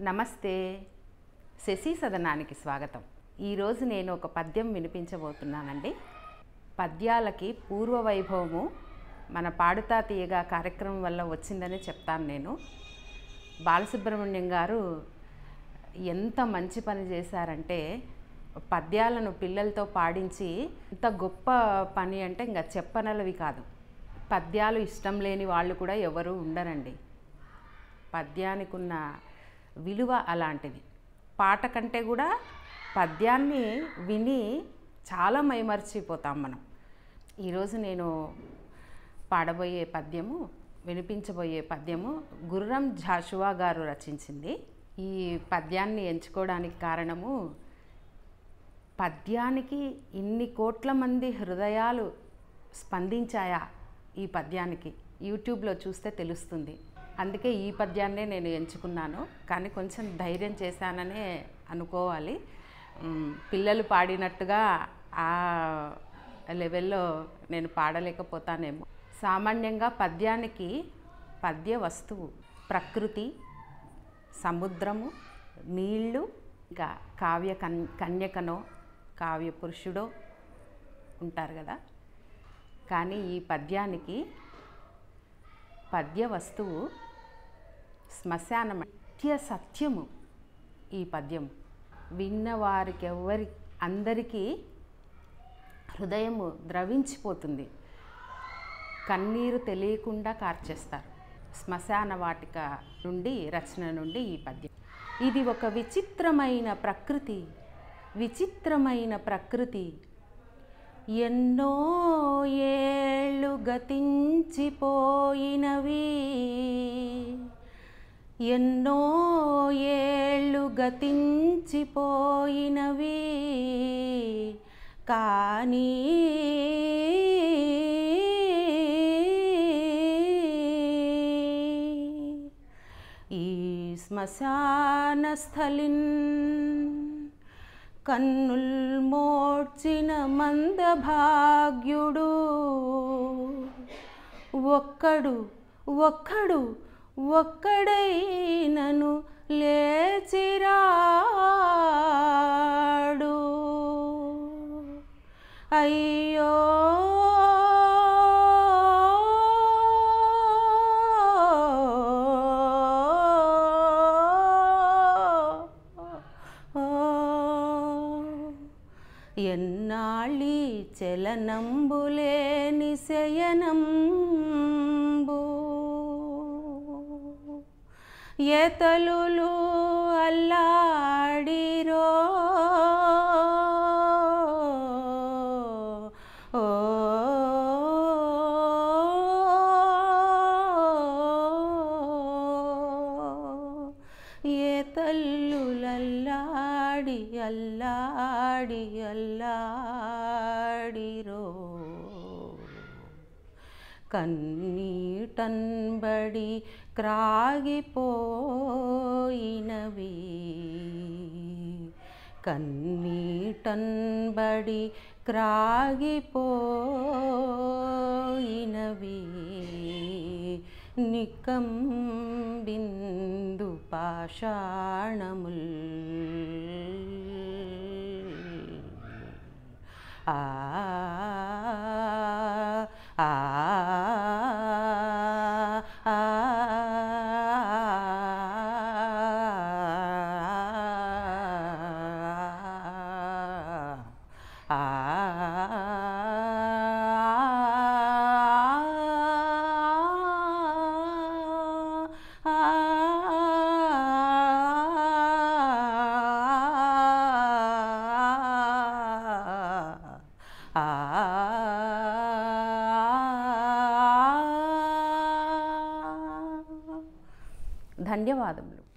నమస్తే, శశి సదనానికి స్వాగతం. ఈరోజు నేను ఒక పద్యం వినిపించబోతున్నానండి. పద్యాలకి పూర్వ వైభవము మన పాడుతా తీయగా కార్యక్రమం వల్ల వచ్చిందని చెప్తాను. నేను బాలసుబ్రహ్మణ్యం గారు ఎంత మంచి పని చేశారంటే, పద్యాలను పిల్లలతో పాడించి ఇంత గొప్ప పని అంటే ఇంకా చెప్పనలవి కాదు. పద్యాలు ఇష్టం లేని వాళ్ళు కూడా ఎవరు ఉండరండి. పద్యానికి ఉన్న విలువ అలాంటిది. పాట కంటే కూడా పద్యాన్ని విని చాలా మైమర్చిపోతాం మనం. ఈరోజు నేను పాడబోయే పద్యము, వినిపించబోయే పద్యము గుర్రం జాషువా గారు రచించింది. ఈ పద్యాన్ని ఎంచుకోవడానికి కారణము, పద్యానికి ఇన్ని కోట్ల మంది హృదయాలు స్పందించాయా ఈ పద్యానికి, యూట్యూబ్లో చూస్తే తెలుస్తుంది. అందుకే ఈ పద్యాన్నే నేను ఎంచుకున్నాను. కానీ కొంచెం ధైర్యం చేశాననే అనుకోవాలి. పిల్లలు పాడినట్టుగా ఆ లెవెల్లో నేను పాడలేకపోతానేమో. సామాన్యంగా పద్యానికి పద్య వస్తువు ప్రకృతి, సముద్రము, నీళ్ళు, ఇంకా కావ్య కన్యకనో కావ్య పురుషుడో ఉంటారు కదా. కానీ ఈ పద్యానికి పద్య వస్తువు శ్మశానం, నిత్య సత్యము. ఈ పద్యం విన్నవారికి అందరికీ హృదయము ద్రవించిపోతుంది. కన్నీరు తెలియకుండా కార్చేస్తారు. శ్మశాన వాటిక నుండి, రచన నుండి ఈ పద్యం. ఇది ఒక విచిత్రమైన ప్రకృతి, విచిత్రమైన ప్రకృతి. ఎన్నో ఏళ్ళు గతించిపోయినవి, ఎన్నో ఏళ్ళు గతించిపోయినవి, కానీ ఈ శ్మశాన స్థలిన్ కన్నుల్ మోడ్చిన మందభాగ్యుడు ఒక్కడైనను లేచిరాడు. అయ్యో ఎన్నాళ్ళి చలనంబులేని శయనంబు, ఏతలులు అల్లాడిరో, ఏతల్లులల్లాడి అల్లాడిరో, కన్నీటన్బడి క్రాగిపోయినవి, కన్నీటన్బడి క్రాగిపోయినవి, నికంబిందు పాషాణముల్. ఆ ఆ ధన్యవాదములు.